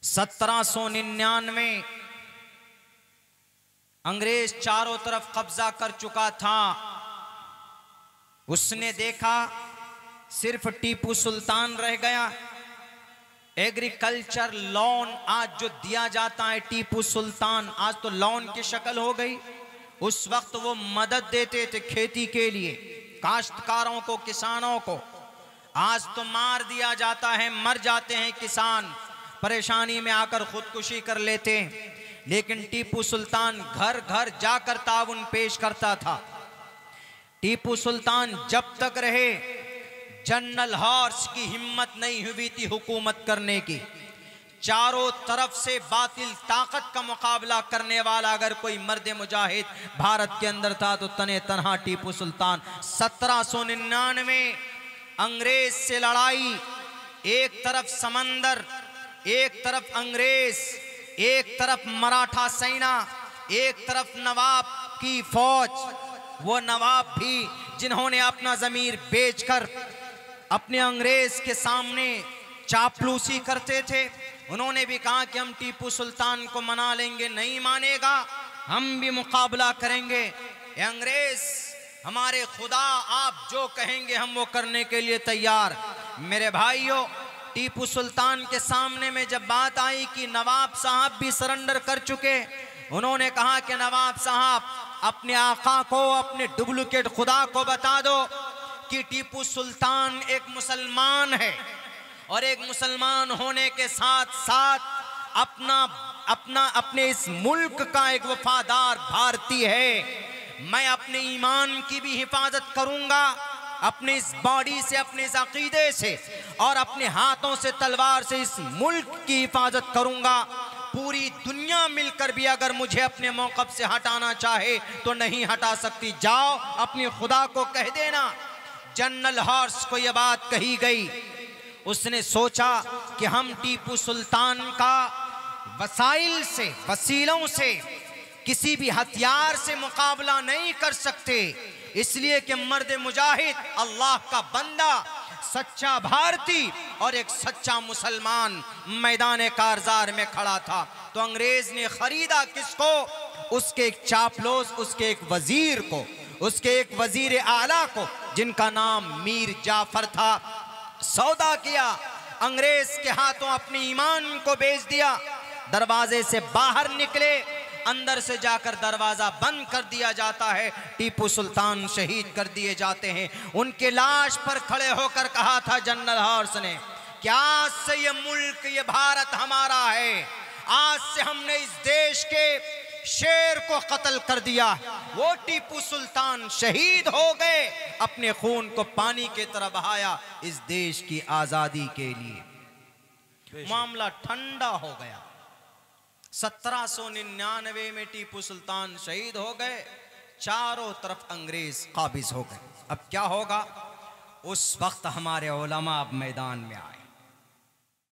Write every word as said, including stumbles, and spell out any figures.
सत्रह सौ निन्यानवे अंग्रेज चारों तरफ कब्जा कर चुका था। उसने देखा सिर्फ टीपू सुल्तान रह गया। एग्रीकल्चर लोन आज जो दिया जाता है टीपू सुल्तान, आज तो लोन की शक्ल हो गई। उस वक्त वो मदद देते थे खेती के लिए, काश्तकारों को, किसानों को। आज तो मार दिया जाता है, मर जाते हैं किसान, परेशानी में आकर खुदकुशी कर लेते हैं। लेकिन टीपू सुल्तान घर घर जाकर ताउन पेश करता था। टीपू सुल्तान जब तक रहे, जनरल हॉर्स की हिम्मत नहीं हुई थी हुकूमत करने की। चारों तरफ से बातिल ताकत का मुकाबला करने वाला अगर कोई मर्द मुजाहिद भारत के अंदर था तो तने तनहा टीपू सुल्तान। सत्रह सौ निन्यानवे अंग्रेज से लड़ाई, एक तरफ समंदर, एक तरफ अंग्रेज, एक तरफ मराठा सेना, एक तरफ नवाब की फौज। वो नवाब भी जिन्होंने अपना ज़मीर बेचकर अपने अंग्रेज के सामने चापलूसी करते थे, उन्होंने भी कहा कि हम टीपू सुल्तान को मना लेंगे, नहीं मानेगा, हम भी मुकाबला करेंगे। ये अंग्रेज हमारे खुदा, आप जो कहेंगे हम वो करने के लिए तैयार। मेरे भाइयों, टीपू सुल्तान के सामने में जब बात आई कि नवाब साहब भी सरेंडर कर चुके, उन्होंने कहा कि नवाब साहब अपने आका को, अपने डुप्लीकेट खुदा को बता दो कि टीपू सुल्तान एक मुसलमान है और एक मुसलमान होने के साथ साथ अपना अपना अपने इस मुल्क का एक वफादार भारतीय है। मैं अपने ईमान की भी हिफाजत करूंगा, अपने इस बॉडी से, अपने इस अकीदे से और अपने हाथों से, तलवार से इस मुल्क की हिफाजत करूंगा। पूरी दुनिया मिलकर भी अगर मुझे अपने मौक़िफ़ से हटाना चाहे तो नहीं हटा सकती। जाओ अपने खुदा को कह देना। जनरल हॉर्स को यह बात कही गई। उसने सोचा कि हम टीपू सुल्तान का वसाइल से, वसीलों से, किसी भी हथियार से मुकाबला नहीं कर सकते, इसलिए कि मर्द मुजाहिद, अल्लाह का बंदा, सच्चा भारतीय और एक सच्चा मुसलमान मैदान कारज़ार में खड़ा था। तो अंग्रेज ने खरीदा किसको? उसके एक चापलूस, उसके एक वजीर को, उसके एक वजीर आला को, जिनका नाम मीर जाफर था। सौदा किया, अंग्रेज के हाथों अपने ईमान को बेच दिया। दरवाजे से बाहर निकले, अंदर से जाकर दरवाजा बंद कर दिया जाता है। टीपू सुल्तान शहीद कर दिए जाते हैं। उनके लाश पर खड़े होकर कहा था जनरल हॉर्स ने कि आज से ये मुल्क, ये भारत हमारा है। आज से हमने इस देश के शेर को कत्ल कर दिया। वो टीपू सुल्तान शहीद हो गए, अपने खून को पानी की तरह बहाया इस देश की आजादी के लिए। मामला ठंडा हो गया। सत्रह सौ निन्यानवे में टीपू सुल्तान शहीद हो गए, चारों तरफ अंग्रेज काबिज हो गए। अब क्या होगा? उस वक्त हमारे उलमा अब मैदान में आए।